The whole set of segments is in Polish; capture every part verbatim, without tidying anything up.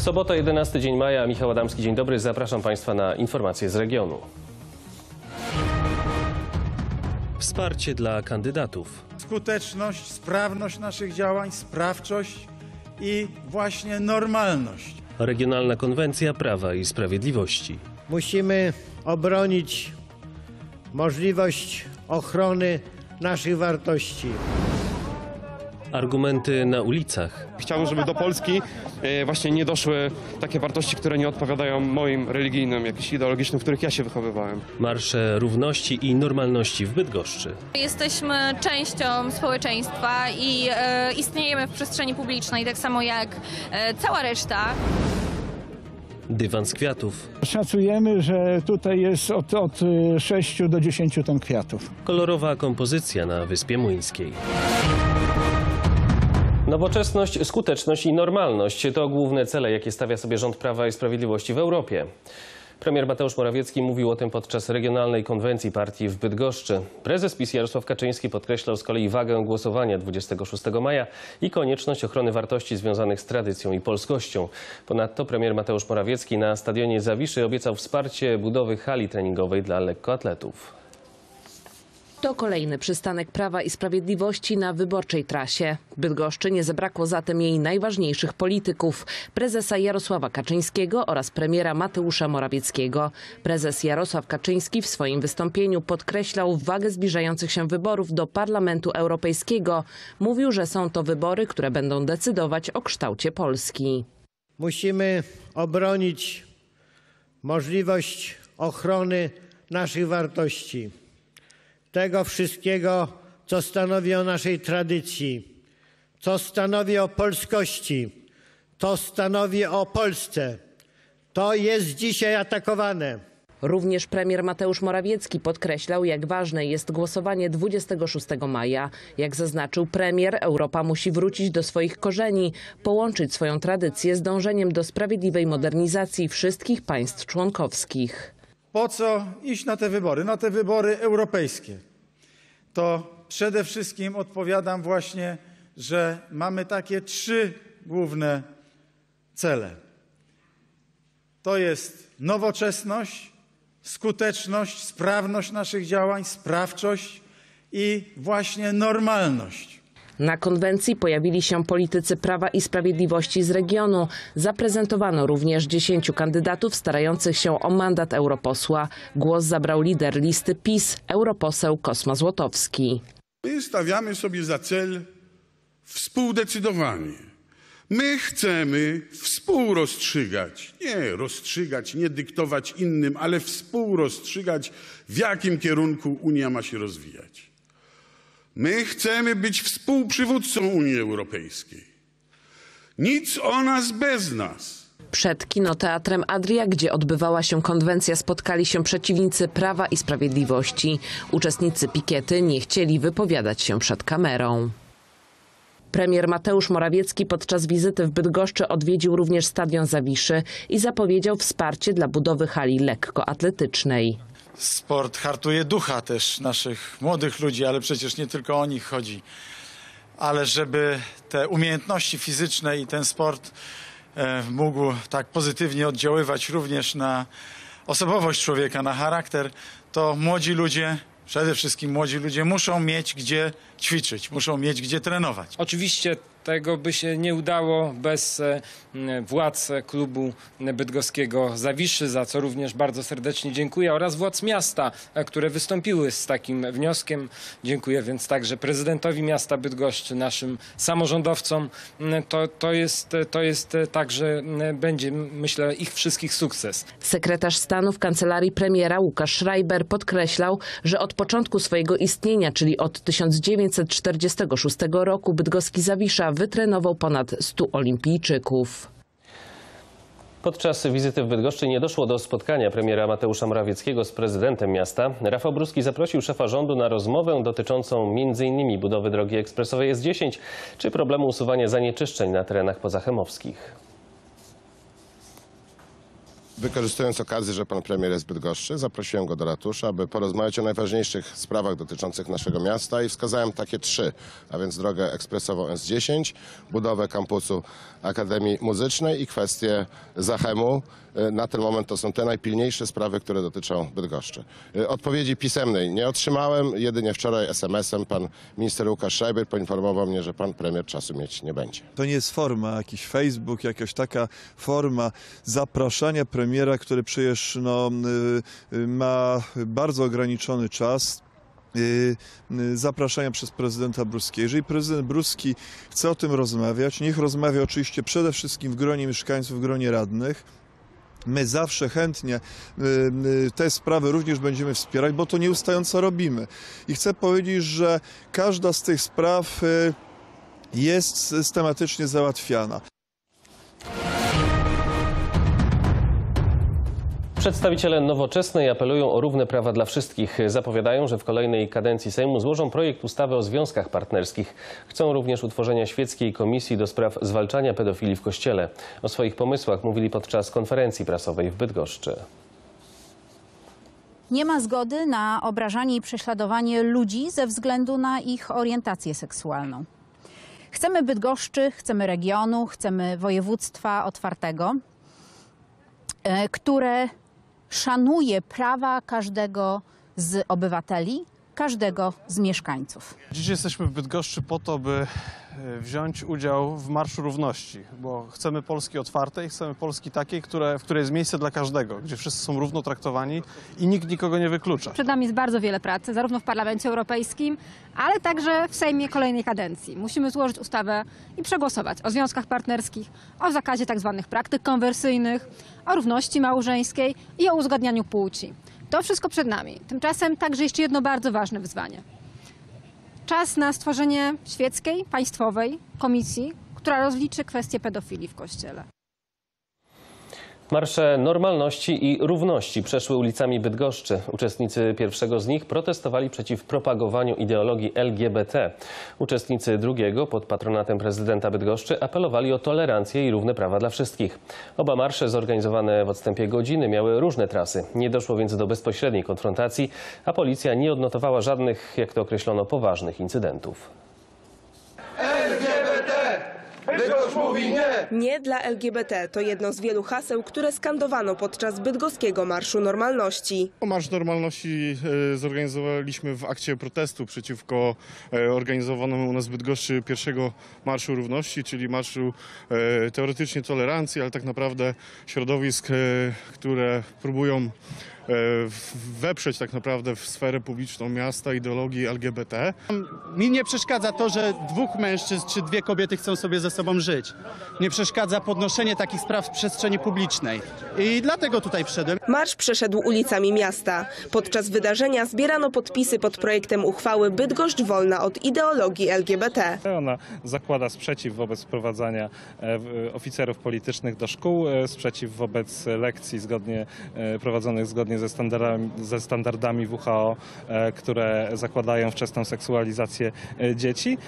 Sobota, jedenasty dzień maja. Michał Adamski, dzień dobry. Zapraszam Państwa na informacje z regionu. Wsparcie dla kandydatów. Skuteczność, sprawność naszych działań, sprawczość i właśnie normalność. Regionalna Konwencja Prawa i Sprawiedliwości. Musimy obronić możliwość ochrony naszych wartości. Argumenty na ulicach. Chciałbym, żeby do Polski właśnie nie doszły takie wartości, które nie odpowiadają moim religijnym, jakichś ideologicznym, w których ja się wychowywałem. Marsze równości i normalności w Bydgoszczy. Jesteśmy częścią społeczeństwa i e, istniejemy w przestrzeni publicznej, tak samo jak e, cała reszta. Dywan z kwiatów. Szacujemy, że tutaj jest od, od sześciu do dziesięciu ton kwiatów. Kolorowa kompozycja na Wyspie Młyńskiej. Nowoczesność, skuteczność i normalność to główne cele, jakie stawia sobie rząd Prawa i Sprawiedliwości w Europie. Premier Mateusz Morawiecki mówił o tym podczas regionalnej konwencji partii w Bydgoszczy. Prezes PiS Jarosław Kaczyński podkreślał z kolei wagę głosowania dwudziestego szóstego maja i konieczność ochrony wartości związanych z tradycją i polskością. Ponadto premier Mateusz Morawiecki na stadionie Zawiszy obiecał wsparcie budowy hali treningowej dla lekkoatletów. To kolejny przystanek Prawa i Sprawiedliwości na wyborczej trasie. W Bydgoszczy nie zabrakło zatem jej najważniejszych polityków, prezesa Jarosława Kaczyńskiego oraz premiera Mateusza Morawieckiego. Prezes Jarosław Kaczyński w swoim wystąpieniu podkreślał wagę zbliżających się wyborów do Parlamentu Europejskiego. Mówił, że są to wybory, które będą decydować o kształcie Polski. Musimy obronić możliwość ochrony naszych wartości. Tego wszystkiego, co stanowi o naszej tradycji, co stanowi o polskości, to stanowi o Polsce. To jest dzisiaj atakowane. Również premier Mateusz Morawiecki podkreślał, jak ważne jest głosowanie dwudziestego szóstego maja. Jak zaznaczył premier, Europa musi wrócić do swoich korzeni, połączyć swoją tradycję z dążeniem do sprawiedliwej modernizacji wszystkich państw członkowskich. Po co iść na te wybory? Na te wybory europejskie. To przede wszystkim odpowiadam właśnie, że mamy takie trzy główne cele. To jest nowoczesność, skuteczność, sprawność naszych działań, sprawczość i właśnie normalność. Na konwencji pojawili się politycy Prawa i Sprawiedliwości z regionu. Zaprezentowano również dziesięciu kandydatów starających się o mandat europosła. Głos zabrał lider listy PiS, europoseł Kosma Złotowski. My stawiamy sobie za cel współdecydowanie. My chcemy współrozstrzygać, nie rozstrzygać, nie dyktować innym, ale współrozstrzygać, w jakim kierunku Unia ma się rozwijać. My chcemy być współprzywódcą Unii Europejskiej. Nic o nas bez nas. Przed kinoteatrem Adria, gdzie odbywała się konwencja, spotkali się przeciwnicy Prawa i Sprawiedliwości. Uczestnicy pikiety nie chcieli wypowiadać się przed kamerą. Premier Mateusz Morawiecki podczas wizyty w Bydgoszczy odwiedził również stadion Zawiszy i zapowiedział wsparcie dla budowy hali lekkoatletycznej. Sport hartuje ducha też naszych młodych ludzi, ale przecież nie tylko o nich chodzi. Ale żeby te umiejętności fizyczne i ten sport e, mógł tak pozytywnie oddziaływać również na osobowość człowieka, na charakter, to młodzi ludzie, przede wszystkim młodzi ludzie muszą mieć gdzie ćwiczyć, muszą mieć gdzie trenować. Oczywiście tego by się nie udało bez władz klubu bydgoskiego Zawiszy, za co również bardzo serdecznie dziękuję, oraz władz miasta, które wystąpiły z takim wnioskiem. Dziękuję więc także prezydentowi miasta Bydgoszczy, naszym samorządowcom. To, to, jest, to jest także, będzie, myślę, ich wszystkich sukces. Sekretarz stanu w kancelarii premiera Łukasz Schreiber podkreślał, że od początku swojego istnienia, czyli od tysiąc dziewięćset czterdziestego szóstego roku, bydgoski Zawisza wytrenował ponad stu olimpijczyków. Podczas wizyty w Bydgoszczy nie doszło do spotkania premiera Mateusza Morawieckiego z prezydentem miasta. Rafał Bruski zaprosił szefa rządu na rozmowę dotyczącą między innymi budowy drogi ekspresowej S dziesięć czy problemu usuwania zanieczyszczeń na terenach pozachemowskich. Wykorzystując okazję, że pan premier jest w Bydgoszczy, zaprosiłem go do ratusza, aby porozmawiać o najważniejszych sprawach dotyczących naszego miasta i wskazałem takie trzy, a więc drogę ekspresową S dziesięć, budowę kampusu Akademii Muzycznej i kwestię Zachemu. Na ten moment to są te najpilniejsze sprawy, które dotyczą Bydgoszczy. Odpowiedzi pisemnej nie otrzymałem, jedynie wczoraj es em esem pan minister Łukasz Schreiber poinformował mnie, że pan premier czasu mieć nie będzie. To nie jest forma, jakiś Facebook, jakaś taka forma zapraszania premiera, który przecież no, ma bardzo ograniczony czas. Zapraszania przez prezydenta Bruskiego. Jeżeli prezydent Bruski chce o tym rozmawiać, niech rozmawia oczywiście przede wszystkim w gronie mieszkańców, w gronie radnych. My zawsze chętnie te sprawy również będziemy wspierać, bo to nieustająco robimy. I chcę powiedzieć, że każda z tych spraw jest systematycznie załatwiana. Przedstawiciele Nowoczesnej apelują o równe prawa dla wszystkich. Zapowiadają, że w kolejnej kadencji Sejmu złożą projekt ustawy o związkach partnerskich. Chcą również utworzenia świeckiej komisji do spraw zwalczania pedofilii w Kościele. O swoich pomysłach mówili podczas konferencji prasowej w Bydgoszczy. Nie ma zgody na obrażanie i prześladowanie ludzi ze względu na ich orientację seksualną. Chcemy Bydgoszczy, chcemy regionu, chcemy województwa otwartego, które szanuje prawa każdego z obywateli, każdego z mieszkańców. Dziś jesteśmy w Bydgoszczy po to, by wziąć udział w Marszu Równości, bo chcemy Polski otwartej, chcemy Polski takiej, które, w której jest miejsce dla każdego, gdzie wszyscy są równo traktowani i nikt nikogo nie wyklucza. Przed nami jest bardzo wiele pracy, zarówno w Parlamencie Europejskim, ale także w Sejmie kolejnej kadencji. Musimy złożyć ustawę i przegłosować o związkach partnerskich, o zakazie tzw. praktyk konwersyjnych, o równości małżeńskiej i o uzgadnianiu płci. To wszystko przed nami. Tymczasem także jeszcze jedno bardzo ważne wyzwanie. Czas na stworzenie świeckiej, państwowej komisji, która rozliczy kwestię pedofilii w Kościele. Marsze normalności i równości przeszły ulicami Bydgoszczy. Uczestnicy pierwszego z nich protestowali przeciw propagowaniu ideologii L G B T. Uczestnicy drugiego pod patronatem prezydenta Bydgoszczy apelowali o tolerancję i równe prawa dla wszystkich. Oba marsze zorganizowane w odstępie godziny miały różne trasy. Nie doszło więc do bezpośredniej konfrontacji, a policja nie odnotowała żadnych, jak to określono, poważnych incydentów. Bydgoszcz mówi nie! Nie dla L G B T to jedno z wielu haseł, które skandowano podczas bydgoskiego Marszu Normalności. Marsz Normalności zorganizowaliśmy w akcie protestu przeciwko organizowanemu u nas w Bydgoszczy pierwszego Marszu Równości, czyli marszu teoretycznie tolerancji, ale tak naprawdę środowisk, które próbują weprzeć tak naprawdę w sferę publiczną miasta ideologii L G B T. Mi nie przeszkadza to, że dwóch mężczyzn czy dwie kobiety chcą sobie ze sobą żyć. Nie przeszkadza podnoszenie takich spraw w przestrzeni publicznej. I dlatego tutaj wszedłem. Marsz przeszedł ulicami miasta. Podczas wydarzenia zbierano podpisy pod projektem uchwały Bydgoszcz wolna od ideologii L G B T. Ona zakłada sprzeciw wobec wprowadzania oficerów politycznych do szkół, sprzeciw wobec lekcji zgodnie prowadzonych zgodnie ze standardami, ze standardami W H O, które zakładają wczesną seksualizację dzieci.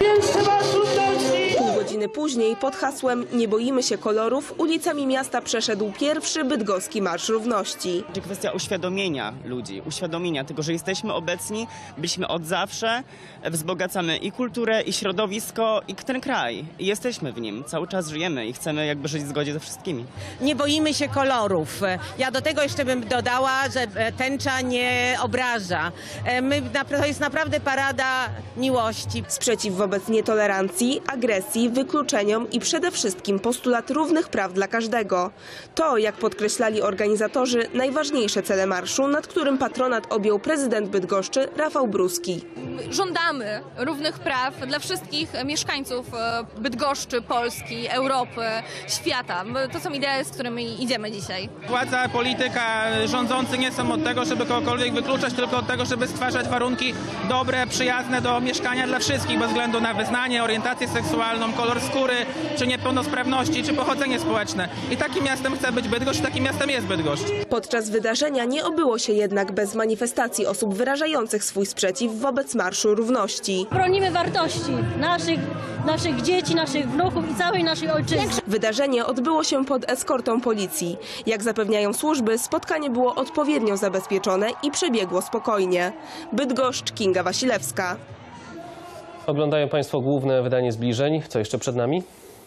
Pół godziny później pod hasłem "Nie boimy się kolorów" ulicami miasta przeszedł pierwszy bydgoski Marsz Równości. Kwestia uświadomienia ludzi, uświadomienia tego, że jesteśmy obecni, byliśmy od zawsze, wzbogacamy i kulturę, i środowisko, i ten kraj. I jesteśmy w nim, cały czas żyjemy i chcemy jakby żyć w zgodzie ze wszystkimi. Nie boimy się kolorów. Ja do tego jeszcze bym dodała, że tęcza nie obraża. My, to jest naprawdę parada miłości. Sprzeciw wobec nietolerancji, agresji, wykluczeniom i przede wszystkim postulat równych praw dla każdego. To, jak podkreślali organizatorzy, najważniejsze cele marszu, nad którym patronat objął prezydent Bydgoszczy Rafał Bruski. Żądamy równych praw dla wszystkich mieszkańców Bydgoszczy, Polski, Europy, świata. To są idee, z którymi idziemy dzisiaj. Władza, polityka, rządzący nie są od tego, żeby kogokolwiek wykluczać, tylko od tego, żeby stwarzać warunki dobre, przyjazne do mieszkania dla wszystkich, bez względu na wyznanie, orientację seksualną, kolor kolor skóry, czy niepełnosprawności, czy pochodzenie społeczne. I takim miastem chce być Bydgoszcz, takim miastem jest Bydgoszcz. Podczas wydarzenia nie obyło się jednak bez manifestacji osób wyrażających swój sprzeciw wobec Marszu Równości. Bronimy wartości naszych, naszych dzieci, naszych wnuków i całej naszej ojczyzny. Wydarzenie odbyło się pod eskortą policji. Jak zapewniają służby, spotkanie było odpowiednio zabezpieczone i przebiegło spokojnie. Bydgoszcz, Kinga Wasilewska. Oglądają Państwo główne wydanie Zbliżeń. Co jeszcze przed nami?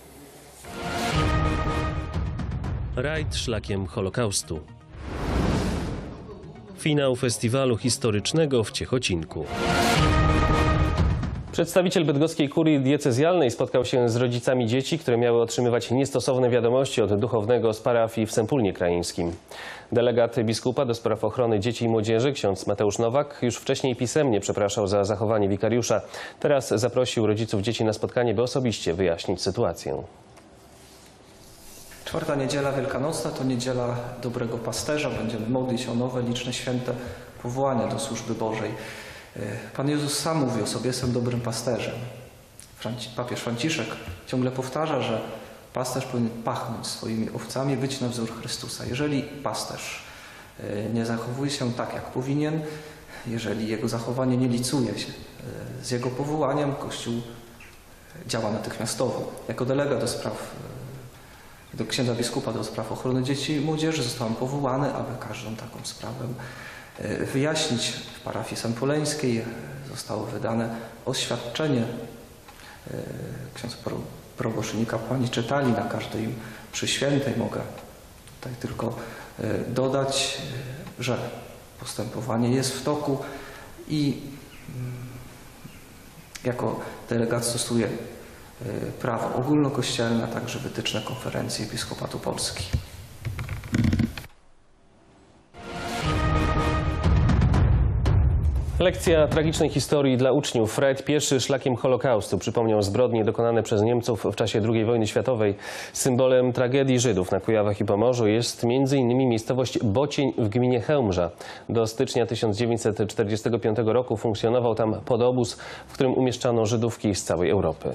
Rajd szlakiem Holokaustu. Finał festiwalu historycznego w Ciechocinku. Przedstawiciel bydgoskiej kurii diecezjalnej spotkał się z rodzicami dzieci, które miały otrzymywać niestosowne wiadomości od duchownego z parafii w Sępólnie Krajeńskim. Delegat biskupa do spraw ochrony dzieci i młodzieży, ksiądz Mateusz Nowak, już wcześniej pisemnie przepraszał za zachowanie wikariusza. Teraz zaprosił rodziców dzieci na spotkanie, by osobiście wyjaśnić sytuację. Czwarta niedziela wielkanocna to niedziela dobrego pasterza. Będziemy modlić o nowe, liczne święte powołania do służby Bożej. Pan Jezus sam mówi o sobie: jestem dobrym pasterzem. Franci papież Franciszek ciągle powtarza, że pasterz powinien pachnąć swoimi owcami, być na wzór Chrystusa. Jeżeli pasterz nie zachowuje się tak, jak powinien, jeżeli jego zachowanie nie licuje się z jego powołaniem, Kościół działa natychmiastowo. Jako delegat do spraw, do księdza biskupa do spraw ochrony dzieci i młodzieży zostałem powołany, aby każdą taką sprawę wyjaśnić. W parafii sępoleńskiej zostało wydane oświadczenie. Ksiądz proboszcz i kapłani czytali na każdej mszy świętej. Mogę tutaj tylko dodać, że postępowanie jest w toku i jako delegat stosuję prawo ogólnokościelne, a także wytyczne Konferencji Episkopatu Polski. Lekcja tragicznej historii dla uczniów. Rajd pieszy szlakiem Holokaustu przypomniał zbrodnie dokonane przez Niemców w czasie drugiej wojny światowej. Symbolem tragedii Żydów na Kujawach i Pomorzu jest między innymi miejscowość Bocień w gminie Chełmża. Do stycznia tysiąc dziewięćset czterdziestego piątego roku funkcjonował tam podobóz, w którym umieszczano Żydówki z całej Europy.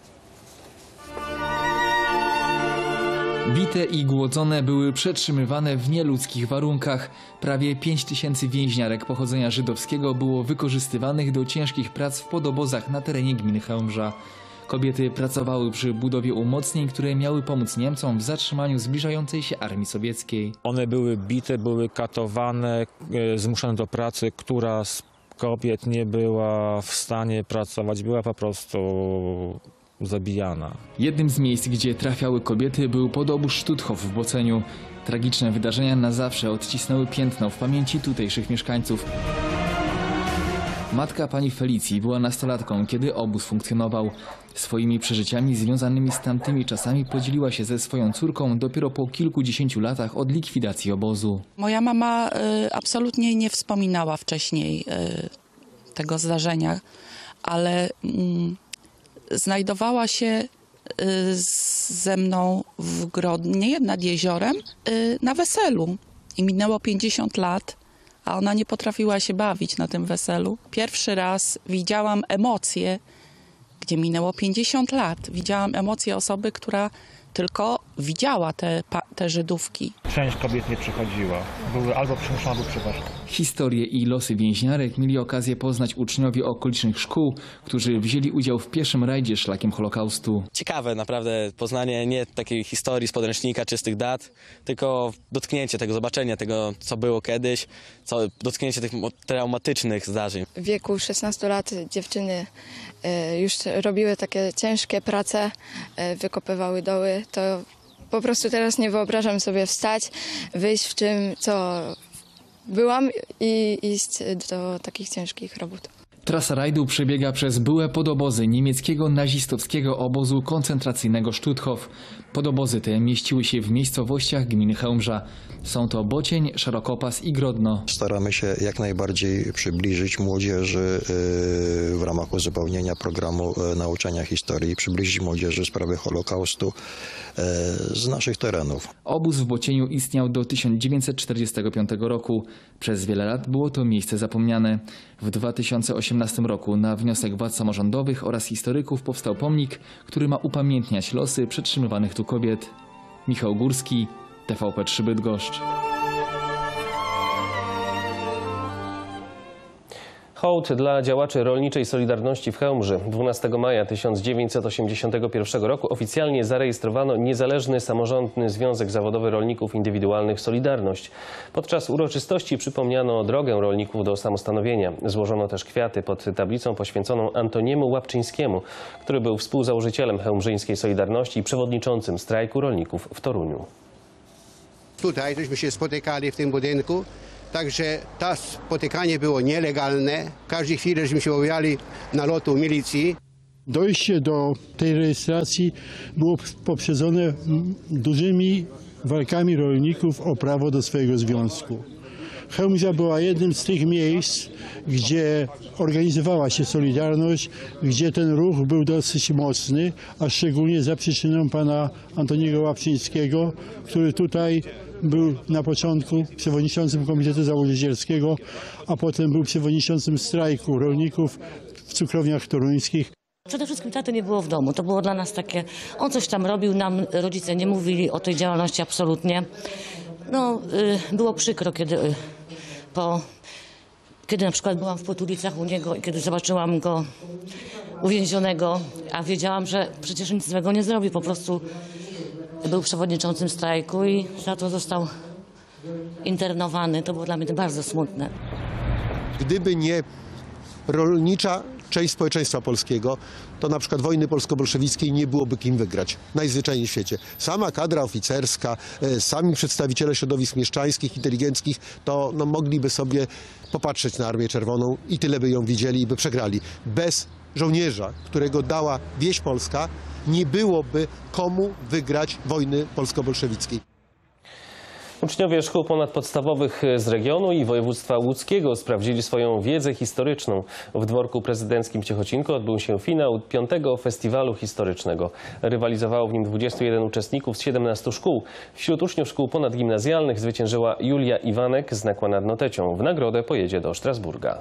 Bite i głodzone były przetrzymywane w nieludzkich warunkach. Prawie pięć tysięcy więźniarek pochodzenia żydowskiego było wykorzystywanych do ciężkich prac w podobozach na terenie gminy Chełmża. Kobiety pracowały przy budowie umocnień, które miały pomóc Niemcom w zatrzymaniu zbliżającej się armii sowieckiej. One były bite, były katowane, zmuszane do pracy, która z kobiet nie była w stanie pracować, była po prostu zabijana. Jednym z miejsc, gdzie trafiały kobiety, był podobóz Stutthof w Boceniu. Tragiczne wydarzenia na zawsze odcisnęły piętno w pamięci tutejszych mieszkańców. Matka pani Felicji była nastolatką, kiedy obóz funkcjonował. Swoimi przeżyciami związanymi z tamtymi czasami podzieliła się ze swoją córką dopiero po kilkudziesięciu latach od likwidacji obozu. Moja mama y, absolutnie nie wspominała wcześniej y, tego zdarzenia, ale y, znajdowała się ze mną w Grodnie nad jeziorem na weselu i minęło pięćdziesiąt lat, a ona nie potrafiła się bawić na tym weselu. Pierwszy raz widziałam emocje, gdzie minęło pięćdziesiąt lat. Widziałam emocje osoby, która tylko widziała te, te Żydówki. Część kobiet nie przychodziła. Były albo przymuszone, albo przeważone. Historie i losy więźniarek mieli okazję poznać uczniowie okolicznych szkół, którzy wzięli udział w pierwszym rajdzie szlakiem Holokaustu. Ciekawe naprawdę poznanie nie takiej historii z podręcznika, czystych dat, tylko dotknięcie tego, zobaczenie tego, co było kiedyś, co, dotknięcie tych traumatycznych zdarzeń. W wieku szesnastu lat dziewczyny już robiły takie ciężkie prace, wykopywały doły, to po prostu teraz nie wyobrażam sobie wstać, wyjść w czym, co byłam i iść do takich ciężkich robót. Trasa rajdu przebiega przez byłe podobozy niemieckiego nazistowskiego obozu koncentracyjnego Stutthof. Podobozy te mieściły się w miejscowościach gminy Chełmża. Są to Bocień, Szerokopas i Grodno. Staramy się jak najbardziej przybliżyć młodzieży w ramach uzupełnienia programu nauczania historii, przybliżyć młodzieży sprawy Holokaustu z naszych terenów. Obóz w Bocieniu istniał do tysiąc dziewięćset czterdziestego piątego roku. Przez wiele lat było to miejsce zapomniane. W dwa tysiące osiemnastym osiemnastym roku na wniosek władz samorządowych oraz historyków powstał pomnik, który ma upamiętniać losy przetrzymywanych tu kobiet. Michał Górski, T V P trzy Bydgoszcz. Hołd dla działaczy rolniczej Solidarności w Chełmży. dwunastego maja tysiąc dziewięćset osiemdziesiątego pierwszego roku oficjalnie zarejestrowano Niezależny Samorządny Związek Zawodowy Rolników Indywidualnych Solidarność. Podczas uroczystości przypomniano drogę rolników do samostanowienia. Złożono też kwiaty pod tablicą poświęconą Antoniemu Łapczyńskiemu, który był współzałożycielem chełmżyńskiej Solidarności i przewodniczącym strajku rolników w Toruniu. Tutaj żeśmy się spotykali w tym budynku. Także to spotykanie było nielegalne. W każdej chwili żeśmy się obawiali nalotu milicji. Dojście do tej rejestracji było poprzedzone dużymi walkami rolników o prawo do swojego związku. Chełmża była jednym z tych miejsc, gdzie organizowała się Solidarność, gdzie ten ruch był dosyć mocny, a szczególnie za przyczyną pana Antoniego Łapczyńskiego, który tutaj był na początku przewodniczącym Komitetu Założycielskiego, a potem był przewodniczącym strajku rolników w cukrowniach toruńskich. Przede wszystkim taty nie było w domu. To było dla nas takie, on coś tam robił, nam rodzice nie mówili o tej działalności absolutnie. No, y, było przykro, kiedy y, po, kiedy na przykład byłam w Potulicach u niego i kiedy zobaczyłam go uwięzionego, a wiedziałam, że przecież nic złego nie zrobi, po prostu był przewodniczącym strajku i za to został internowany. To było dla mnie bardzo smutne. Gdyby nie rolnicza część społeczeństwa polskiego, to na przykład wojny polsko-bolszewickiej nie byłoby kim wygrać. Najzwyczajniej w świecie. Sama kadra oficerska, sami przedstawiciele środowisk mieszczańskich, inteligenckich, to no, mogliby sobie popatrzeć na Armię Czerwoną i tyle by ją widzieli i by przegrali. Bez żołnierza, którego dała wieś polska, nie byłoby komu wygrać wojny polsko-bolszewickiej. Uczniowie szkół ponadpodstawowych z regionu i województwa łódzkiego sprawdzili swoją wiedzę historyczną. W dworku prezydenckim w Ciechocinku odbył się finał piątego festiwalu historycznego. Rywalizowało w nim dwudziestu jeden uczestników z siedemnastu szkół. Wśród uczniów szkół ponadgimnazjalnych zwyciężyła Julia Iwanek z Nakła nad Notecią. W nagrodę pojedzie do Strasburga.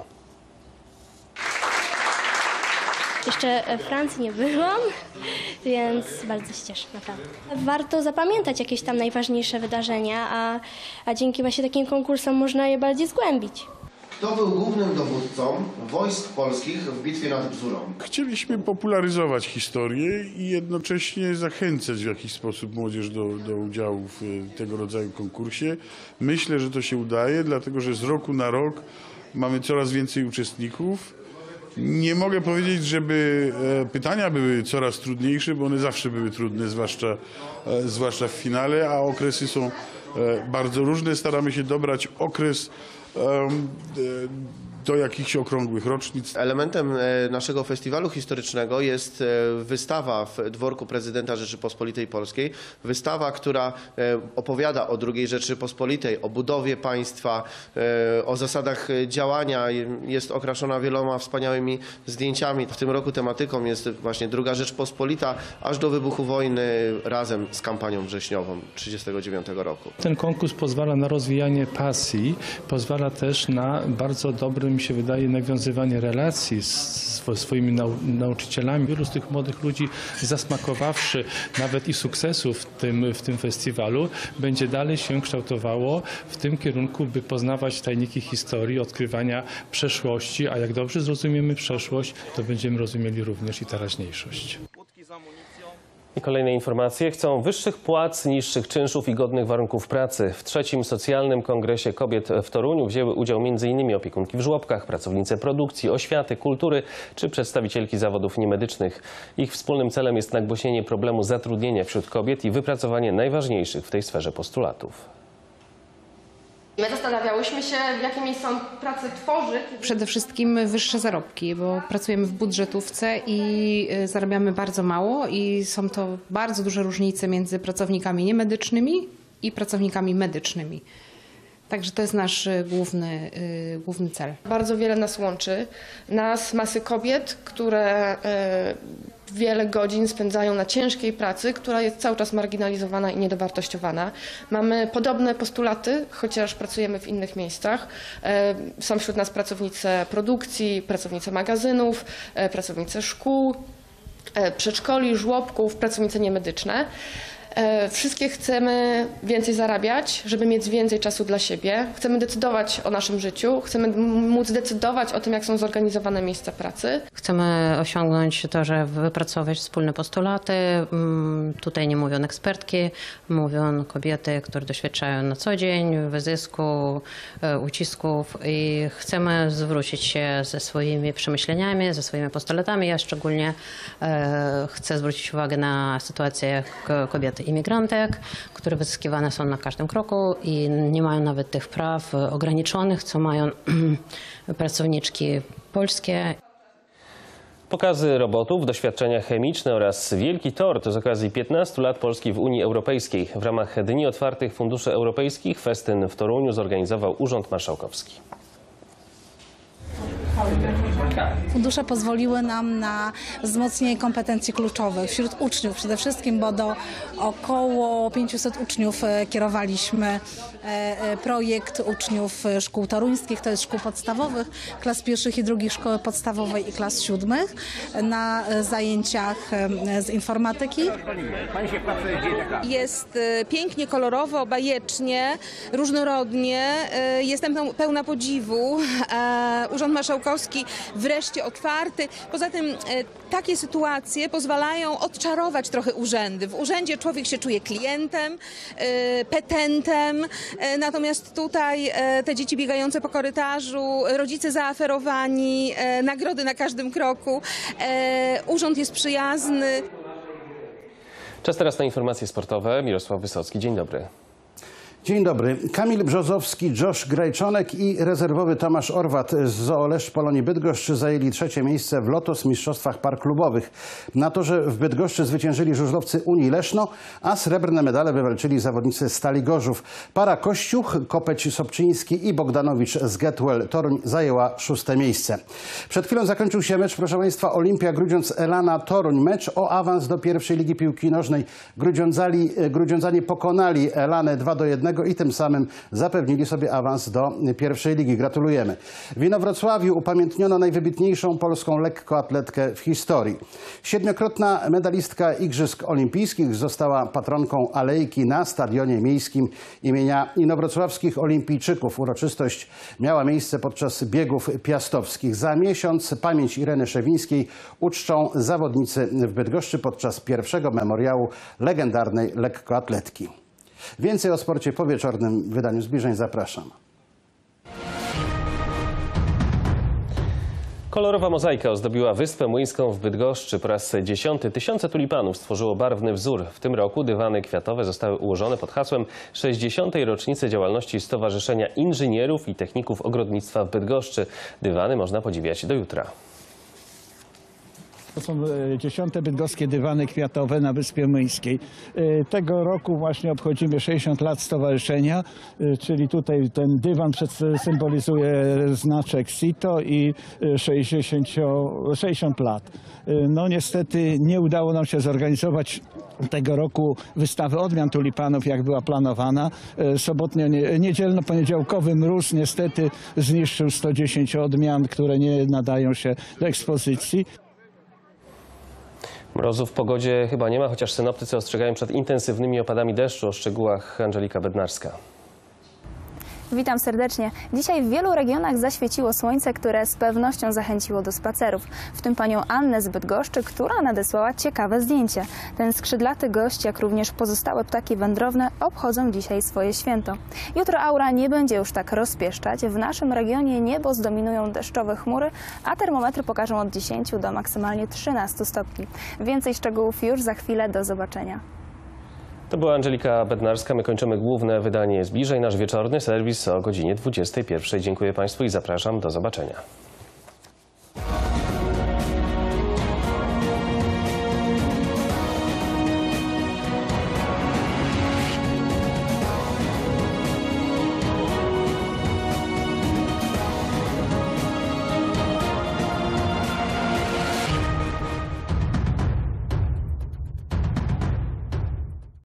Jeszcze w Francji nie byłam, więc bardzo się cieszę, naprawdę. Warto zapamiętać jakieś tam najważniejsze wydarzenia, a, a dzięki właśnie takim konkursom można je bardziej zgłębić. Kto był głównym dowódcą wojsk polskich w bitwie nad Bzurą? Chcieliśmy popularyzować historię i jednocześnie zachęcać w jakiś sposób młodzież do, do udziału w tego rodzaju konkursie. Myślę, że to się udaje, dlatego że z roku na rok mamy coraz więcej uczestników. Nie mogę powiedzieć, żeby pytania były coraz trudniejsze, bo one zawsze były trudne, zwłaszcza, zwłaszcza w finale, a okresy są bardzo różne. Staramy się dobrać okres do jakichś okrągłych rocznic. Elementem naszego festiwalu historycznego jest wystawa w dworku prezydenta Rzeczypospolitej Polskiej. Wystawa, która opowiada o drugiej Rzeczypospolitej, o budowie państwa, o zasadach działania. Jest okraszona wieloma wspaniałymi zdjęciami. W tym roku tematyką jest właśnie druga Rzeczpospolita, aż do wybuchu wojny razem z kampanią wrześniową tysiąc dziewięćset trzydziestego dziewiątego roku. Ten konkurs pozwala na rozwijanie pasji, pozwala też na bardzo dobre, mi się wydaje, nawiązywanie relacji z swoimi nau nauczycielami. Wielu z tych młodych ludzi, zasmakowawszy nawet i sukcesów w tym, w tym festiwalu, będzie dalej się kształtowało w tym kierunku, by poznawać tajniki historii, odkrywania przeszłości, a jak dobrze zrozumiemy przeszłość, to będziemy rozumieli również i teraźniejszość. I kolejne informacje. Chcą wyższych płac, niższych czynszów i godnych warunków pracy. W trzecim socjalnym kongresie kobiet w Toruniu wzięły udział między innymi opiekunki w żłobkach, pracownice produkcji, oświaty, kultury czy przedstawicielki zawodów niemedycznych. Ich wspólnym celem jest nagłośnienie problemu zatrudnienia wśród kobiet i wypracowanie najważniejszych w tej sferze postulatów. My zastanawiałyśmy się, jakie miejsca pracy tworzy. Przede wszystkim wyższe zarobki, bo pracujemy w budżetówce i zarabiamy bardzo mało i są to bardzo duże różnice między pracownikami niemedycznymi i pracownikami medycznymi. Także to jest nasz y, główny, y, główny cel. Bardzo wiele nas łączy. Nas, masy kobiet, które y, wiele godzin spędzają na ciężkiej pracy, która jest cały czas marginalizowana i niedowartościowana. Mamy podobne postulaty, chociaż pracujemy w innych miejscach. Y, są wśród nas pracownice produkcji, pracownice magazynów, y, pracownice szkół, y, przedszkoli, żłobków, pracownice niemedyczne. Wszystkie chcemy więcej zarabiać, żeby mieć więcej czasu dla siebie. Chcemy decydować o naszym życiu, chcemy móc decydować o tym, jak są zorganizowane miejsca pracy. Chcemy osiągnąć to, że wypracować wspólne postulaty. Tutaj nie mówią ekspertki, mówią kobiety, które doświadczają na co dzień wyzysku, ucisków i chcemy zwrócić się ze swoimi przemyśleniami, ze swoimi postulatami. Ja szczególnie chcę zwrócić uwagę na sytuację kobiet imigrantek, które wyzyskiwane są na każdym kroku i nie mają nawet tych praw ograniczonych, co mają pracowniczki polskie. Pokazy robotów, doświadczenia chemiczne oraz wielki tort z okazji piętnastu lat Polski w Unii Europejskiej. W ramach Dni Otwartych Funduszy Europejskich festyn w Toruniu zorganizował Urząd Marszałkowski. Fundusze pozwoliły nam na wzmocnienie kompetencji kluczowych wśród uczniów przede wszystkim, bo do około pięciuset uczniów kierowaliśmy projekt uczniów szkół toruńskich, to jest szkół podstawowych, klas pierwszych i drugich szkoły podstawowej i klas siódmych na zajęciach z informatyki. Jest pięknie, kolorowo, bajecznie, różnorodnie. Jestem pełna podziwu. Urząd Marszałkowski wreszcie otwarty. Poza tym takie sytuacje pozwalają odczarować trochę urzędy. W urzędzie człowiek się czuje klientem, petentem, natomiast tutaj te dzieci biegające po korytarzu, rodzice zaaferowani, nagrody na każdym kroku. Urząd jest przyjazny. Czas teraz na informacje sportowe. Mirosław Wysocki, dzień dobry. Dzień dobry. Kamil Brzozowski, Josh Grajczonek i rezerwowy Tomasz Orwat z Zoo Leszcz Polonii Bydgoszcz zajęli trzecie miejsce w Lotos Mistrzostwach Par Klubowych. Na torze w Bydgoszczy zwyciężyli żużlowcy Unii Leszno, a srebrne medale wywalczyli zawodnicy Stali Gorzów. Para Kościuch, Kopeć-Sobczyński i Bogdanowicz z Getwell Toruń zajęła szóste miejsce. Przed chwilą zakończył się mecz, proszę Państwa, Olimpia Grudziądz-Elana Toruń. Mecz o awans do pierwszej ligi piłki nożnej. Grudziądzali, Grudziądzanie pokonali Elanę dwa do jednego. I tym samym zapewnili sobie awans do pierwszej ligi. Gratulujemy. W Inowrocławiu upamiętniono najwybitniejszą polską lekkoatletkę w historii. Siedmiokrotna medalistka Igrzysk Olimpijskich została patronką alejki na Stadionie Miejskim imienia Inowrocławskich Olimpijczyków. Uroczystość miała miejsce podczas biegów piastowskich. Za miesiąc pamięć Ireny Szewińskiej uczczą zawodnicy w Bydgoszczy podczas pierwszego memoriału legendarnej lekkoatletki. Więcej o sporcie po wieczornym wydaniu Zbliżeń zapraszam. Kolorowa mozaika ozdobiła Wyspę Młyńską w Bydgoszczy. Po raz dziesiąty tysiące tulipanów stworzyło barwny wzór. W tym roku dywany kwiatowe zostały ułożone pod hasłem sześćdziesiątej rocznicy działalności Stowarzyszenia Inżynierów i Techników Ogrodnictwa w Bydgoszczy. Dywany można podziwiać do jutra. To są dziesiąte bydgoskie dywany kwiatowe na Wyspie Młyńskiej. Tego roku właśnie obchodzimy sześćdziesiąt lat stowarzyszenia, czyli tutaj ten dywan symbolizuje znaczek SITO i sześćdziesiąt lat. No niestety nie udało nam się zorganizować tego roku wystawy odmian tulipanów, jak była planowana. Sobotnio-niedzielno-poniedziałkowy mróz niestety zniszczył sto dziesięć odmian, które nie nadają się do ekspozycji. Mrozu w pogodzie chyba nie ma, chociaż synoptycy ostrzegają przed intensywnymi opadami deszczu. O szczegółach Angelika Bednarska. Witam serdecznie. Dzisiaj w wielu regionach zaświeciło słońce, które z pewnością zachęciło do spacerów. W tym panią Annę z Bydgoszczy, która nadesłała ciekawe zdjęcie. Ten skrzydlaty gość, jak również pozostałe ptaki wędrowne obchodzą dzisiaj swoje święto. Jutro aura nie będzie już tak rozpieszczać. W naszym regionie niebo zdominują deszczowe chmury, a termometry pokażą od dziesięciu do maksymalnie trzynastu stopni. Więcej szczegółów już za chwilę. Do zobaczenia. To była Angelika Bednarska. My kończymy główne wydanie Zbliżeń. Nasz wieczorny serwis o godzinie dwudziestej pierwszej. Dziękuję Państwu i zapraszam do zobaczenia.